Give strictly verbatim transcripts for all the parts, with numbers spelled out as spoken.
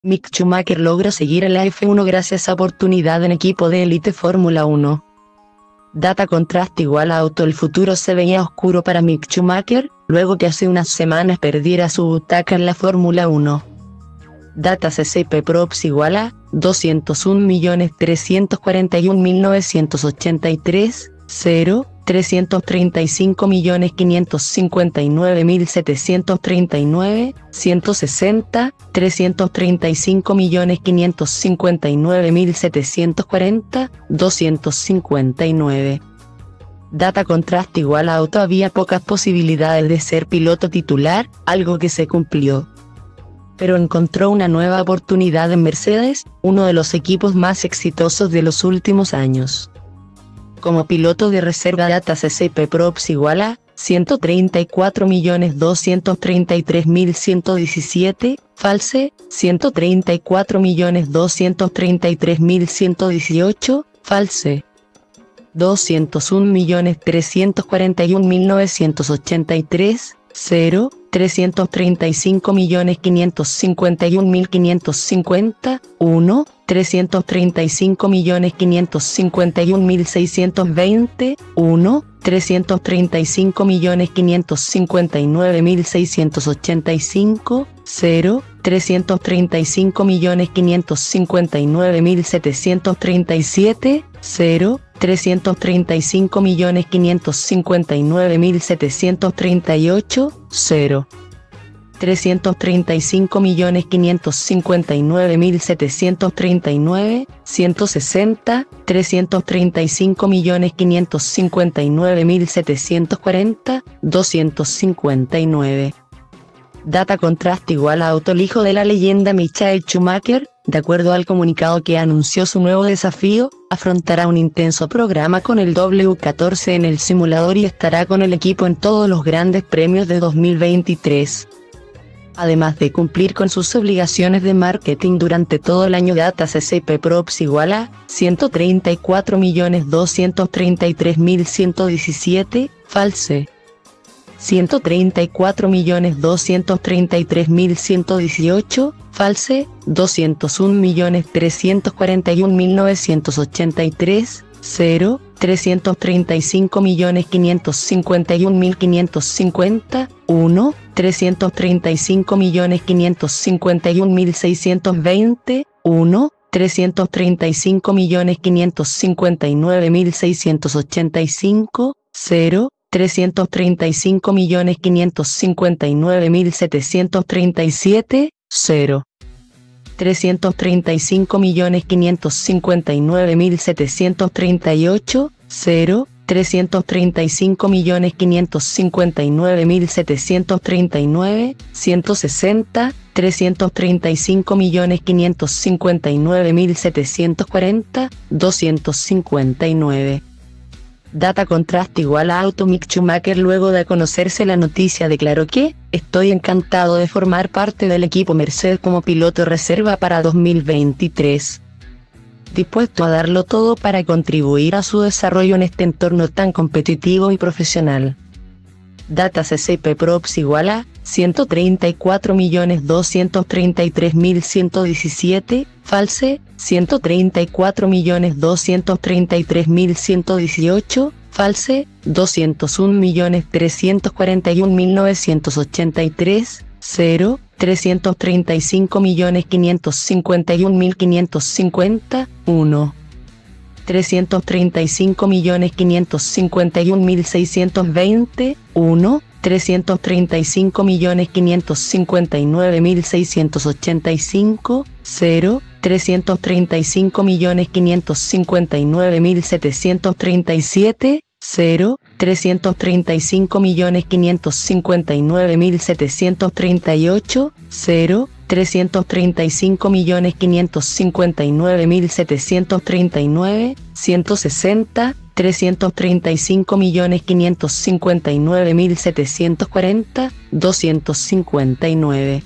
Mick Schumacher logra seguir en la F uno gracias a oportunidad en equipo de élite Fórmula uno. Data contraste igual a auto. El futuro se veía oscuro para Mick Schumacher, luego que hace unas semanas perdiera su butaca en la Fórmula uno. Data C C P Props igual a doscientos un millones trescientos cuarenta y un mil novecientos ochenta y tres, cero, trescientos treinta y cinco millones quinientos cincuenta y nueve mil setecientos treinta y nueve, ciento sesenta, trescientos treinta y cinco millones quinientos cincuenta y nueve mil setecientos cuarenta, doscientos cincuenta y nueve. Data contraste igual a auto. Había pocas posibilidades de ser piloto titular, algo que se cumplió. Pero encontró una nueva oportunidad en Mercedes, uno de los equipos más exitosos de los últimos años. Como piloto de reserva, Data C C P Props igual a ciento treinta y cuatro millones doscientos treinta y tres mil ciento diecisiete, false, ciento treinta y cuatro millones doscientos treinta y tres mil ciento dieciocho, false, doscientos un millones trescientos cuarenta y un mil novecientos ochenta y tres, cero, trescientos treinta y cinco millones quinientos cincuenta y un mil quinientos cincuenta, uno, trescientos treinta y cinco millones quinientos cincuenta y un mil seiscientos veinte, uno, trescientos treinta y cinco millones quinientos cincuenta y nueve mil seiscientos ochenta y cinco, cero, trescientos treinta y cinco millones quinientos cincuenta y nueve mil setecientos treinta y siete, cero, trescientos treinta y cinco millones quinientos cincuenta y nueve mil setecientos treinta y ocho, cero, trescientos treinta y cinco millones quinientos cincuenta y nueve mil setecientos treinta y nueve, ciento sesenta, trescientos treinta y cinco millones quinientos cincuenta y nueve mil setecientos cuarenta, doscientos cincuenta y nueve. Data contraste igual a auto. El hijo de la leyenda Michael Schumacher, de acuerdo al comunicado que anunció su nuevo desafío, afrontará un intenso programa con el W catorce en el simulador y estará con el equipo en todos los grandes premios de dos mil veintitrés. Además de cumplir con sus obligaciones de marketing durante todo el año. Data C C P Props igual a ciento treinta y cuatro millones doscientos treinta y tres mil ciento diecisiete, false, ciento treinta y cuatro millones doscientos treinta y tres mil ciento dieciocho, false, doscientos un millones trescientos cuarenta y un mil novecientos ochenta y tres, cero, trescientos treinta y cinco millones quinientos cincuenta y un mil quinientos cincuenta, uno, trescientos treinta y cinco millones quinientos cincuenta y un mil seiscientos veinte, uno, trescientos treinta y cinco millones quinientos cincuenta y nueve mil seiscientos ochenta y cinco, cero, trescientos treinta y cinco millones quinientos cincuenta y nueve mil setecientos treinta y siete, cero, trescientos treinta y cinco millones quinientos cincuenta y nueve mil setecientos treinta y ocho, cero, trescientos treinta y cinco millones quinientos cincuenta y nueve mil setecientos treinta y nueve, ciento sesenta, trescientos treinta y cinco millones quinientos cincuenta y nueve mil setecientos cuarenta, doscientos cincuenta y nueve. Data contraste igual a auto. Mick Schumacher, luego de conocerse la noticia, declaró que «Estoy encantado de formar parte del equipo Mercedes como piloto reserva para dos mil veintitrés. Dispuesto a darlo todo para contribuir a su desarrollo en este entorno tan competitivo y profesional». Data C C P Props igual a ciento treinta y cuatro millones doscientos treinta y tres mil ciento diecisiete, false, ciento treinta y cuatro millones doscientos treinta y tres mil ciento dieciocho, false, doscientos un millones trescientos cuarenta y un mil novecientos ochenta y tres, cero, trescientos treinta y cinco millones quinientos cincuenta y un mil quinientos cincuenta, uno, trescientos treinta y cinco millones quinientos cincuenta y un mil seiscientos veinte, uno, trescientos treinta y cinco millones quinientos cincuenta y nueve mil seiscientos ochenta y cinco, cero, trescientos treinta y cinco millones quinientos cincuenta y nueve mil setecientos treinta y siete, cero, trescientos treinta y cinco millones quinientos cincuenta y nueve mil setecientos treinta y ocho, cero, trescientos treinta y cinco millones quinientos cincuenta y nueve mil setecientos treinta y nueve, ciento sesenta, trescientos treinta y cinco millones quinientos cincuenta y nueve mil setecientos cuarenta, doscientos cincuenta y nueve.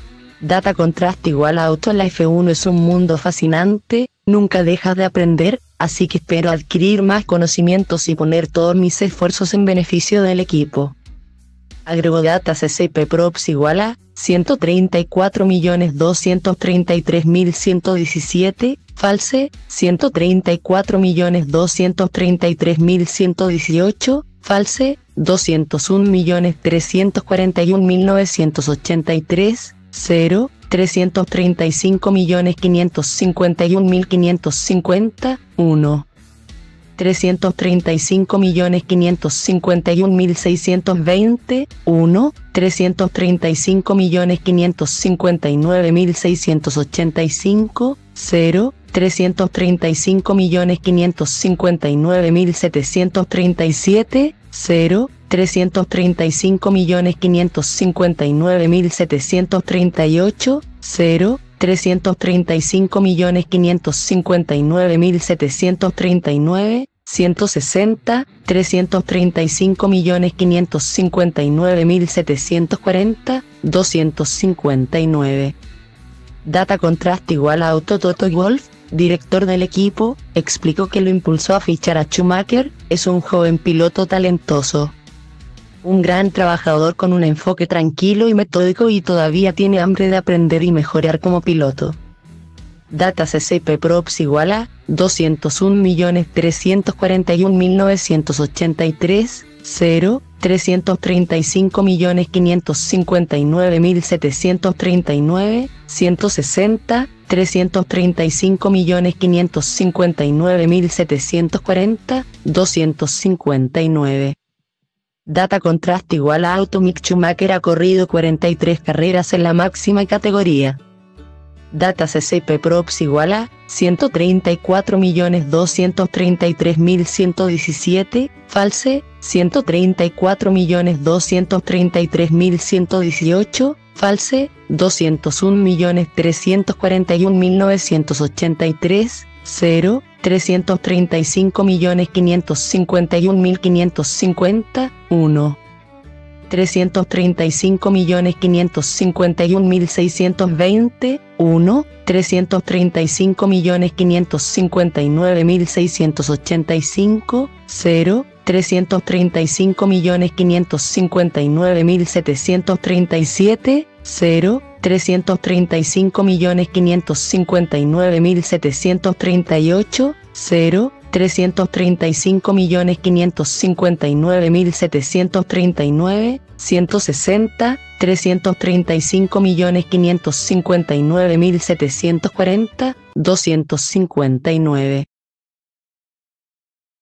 Data contraste igual a auto. La F uno es un mundo fascinante, nunca dejas de aprender, así que espero adquirir más conocimientos y poner todos mis esfuerzos en beneficio del equipo. Agregó data C C P props igual a ciento treinta y cuatro millones doscientos treinta y tres mil ciento diecisiete, false, ciento treinta y cuatro millones doscientos treinta y tres mil ciento dieciocho, false, doscientos un millones trescientos cuarenta y un mil novecientos ochenta y tres, cero, trescientos treinta y cinco millones quinientos cincuenta y un mil quinientos cincuenta, uno. trescientos treinta y cinco millones quinientos cincuenta y un mil seiscientos veinte, uno, trescientos treinta y cinco millones quinientos cincuenta y nueve mil seiscientos ochenta y cinco, cero, trescientos treinta y cinco millones quinientos cincuenta y nueve mil setecientos treinta y siete, cero, trescientos treinta y cinco millones quinientos cincuenta y nueve mil setecientos treinta y ocho, cero, trescientos treinta y cinco millones quinientos cincuenta y nueve mil setecientos treinta y nueve, ciento sesenta, trescientos treinta y cinco millones quinientos cincuenta y nueve mil setecientos cuarenta, doscientos cincuenta y nueve. Data Contrast igual a Auto Toto Wolff, director del equipo, explicó que lo impulsó a fichar a Schumacher, es un joven piloto talentoso. Un gran trabajador con un enfoque tranquilo y metódico y todavía tiene hambre de aprender y mejorar como piloto. Data C C P props igual a doscientos un millones trescientos cuarenta y un mil novecientos ochenta y tres, cero, trescientos treinta y cinco millones quinientos cincuenta y nueve mil setecientos treinta y nueve, ciento sesenta, trescientos treinta y cinco millones quinientos cincuenta y nueve mil setecientos cuarenta, doscientos cincuenta y nueve. Data Contrast igual a Auto Mick Schumacher ha corrido cuarenta y tres carreras en la máxima categoría. Data C C P props igual a ciento treinta y cuatro millones doscientos treinta y tres mil ciento diecisiete, false, ciento treinta y cuatro millones doscientos treinta y tres mil ciento dieciocho, false, doscientos un millones trescientos cuarenta y un mil novecientos ochenta y tres, cero, trescientos treinta y cinco millones quinientos cincuenta y un mil quinientos cincuenta, uno. trescientos treinta y cinco millones quinientos cincuenta y un mil seiscientos veinte, uno, trescientos treinta y cinco millones quinientos cincuenta y nueve mil seiscientos ochenta y cinco, cero, trescientos treinta y cinco millones quinientos cincuenta y nueve mil setecientos treinta y siete, cero, trescientos treinta y cinco millones quinientos cincuenta y nueve mil setecientos treinta y ocho, cero, trescientos treinta y cinco millones quinientos cincuenta y nueve mil setecientos treinta y nueve, ciento sesenta, trescientos treinta y cinco millones quinientos cincuenta y nueve mil setecientos cuarenta, doscientos cincuenta y nueve.